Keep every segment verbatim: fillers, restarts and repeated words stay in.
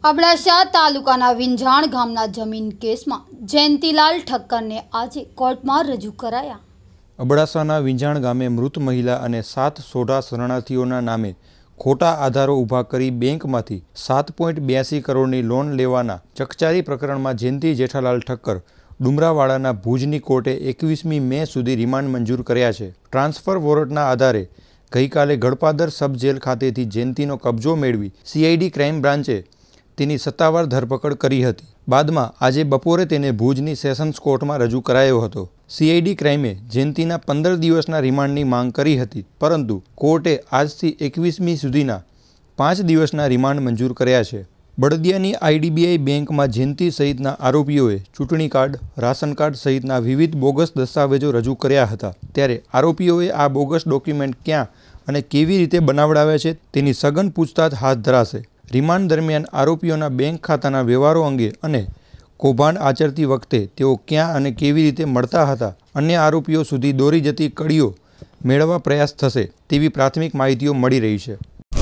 અબડાસા તાલુકાના વિંજાણ ગામના જમીન કેસમાં જયંતીલાલ ઠક્કરને આજે કોર્ટમાં રજૂ કરાયા। અબડાસાના વિંજાણ ગામે મૃત મહિલા અને સાત સોઢા શરણાર્થીઓના નામે ખોટા આધારો ઊભા કરી બેંકમાંથી સાત પોઈન્ટ બ્યાસી કરોડની લોન લેવાના ચકચારી પ્રકરણમાં જયંતી જેઠાલાલ ઠક્કર ડુમરાવાડાના ભુજની કોર્ટે એકવીસમી મે સુધી રિમાન્ડ મંજૂર કર્યા છે। ટ્રાન્સફર વોરંટના આધારે ગઈકાલે ગળપાદર સબ જેલ ખાતેથી જયંતીનો કબજો મેળવી સીઆઈડી ક્રાઇમ બ્રાન્ચે તેની સત્તાવાર ધરપકડ કરી હતી। બાદમાં આજે બપોરે તેને ભુજની સેશન્સ કોર્ટમાં રજૂ કરાયો હતો। સીઆઈડી ક્રાઇમે જયંતીના પંદર દિવસના રિમાન્ડની માંગ કરી હતી, પરંતુ કોર્ટે આજથી એકવીસમી સુધીના પાંચ દિવસના રિમાન્ડ મંજૂર કર્યા છે। બળદિયાની આઈડીબીઆઈ બેંકમાં જયંતી સહિતના આરોપીઓએ ચૂંટણી કાર્ડ, રાશન કાર્ડ સહિતના વિવિધ બોગસ દસ્તાવેજો રજૂ કર્યા હતા, ત્યારે આરોપીઓએ આ બોગસ ડોક્યુમેન્ટ ક્યાં અને કેવી રીતે બનાવડાવ્યા છે તેની સઘન પૂછતાછ હાથ ધરાશે। રિમાન્ડ દરમિયાન આરોપીઓના બેંક ખાતાના વ્યવહારો અંગે અને કૌભાંડ આચરતી વખતે તેઓ ક્યાં અને કેવી રીતે મળતા હતા, અન્ય આરોપીઓ સુધી દોરી જતી કડીઓ મેળવવા પ્રયાસ થશે તેવી પ્રાથમિક માહિતીઓ મળી રહી છે।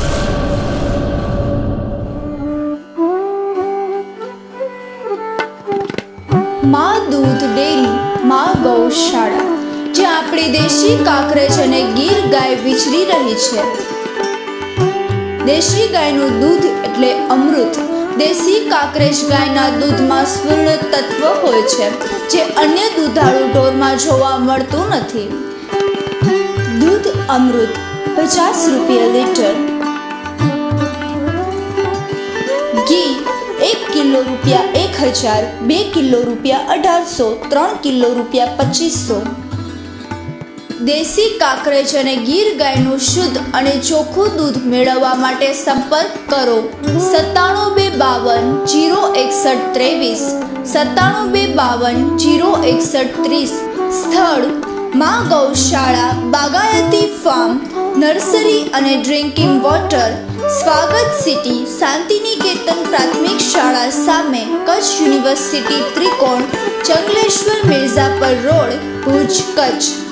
માં દૂધ ડેરી, માં ગૌશાળા, જ્યાં આપણી દેશી કાકરેજ અને ગીર ગાય વિચરી રહી છે। દેશી ગાયનું દૂધ એટલે અમૃત। દેશી કાકરેજ ગાયના દૂધમાં સ્વર્ણ તત્વ હોય છે, જે અન્ય દૂધાળુ ઢોરમાં જોવા મળતું નથી। દૂધ અમૃત પચાસ રૂપિયા લીટર, ઘી એક કિલો રૂપિયા એક હજાર, બે કિલો રૂપિયા અઢારસો, ત્રણ કિલો રૂપિયા પચીસો। દેશી કાકરેજ અને ગીર ગાયનું શુદ્ધ અને ચોખ્ખું દૂધ મેળવવા માટે સંપર્ક કરો સત્તાણું બે બાવન જીરો એકસઠ ત્રેવીસ, સત્તાણું બે બાવન જીરો એકસઠ ત્રીસ। સ્થળ માં ગૌશાળા, બાગાયતી ફાર્મ, નર્સરી અને drinking water, Swagat city, Shantiniketan પ્રાથમિક શાળા સામે, કચ્છ યુનિવર્સિટી ત્રિકોણ, ચંગલેશ્વર મિર્ઝાપર રોડ, ભુજ, કચ્છ।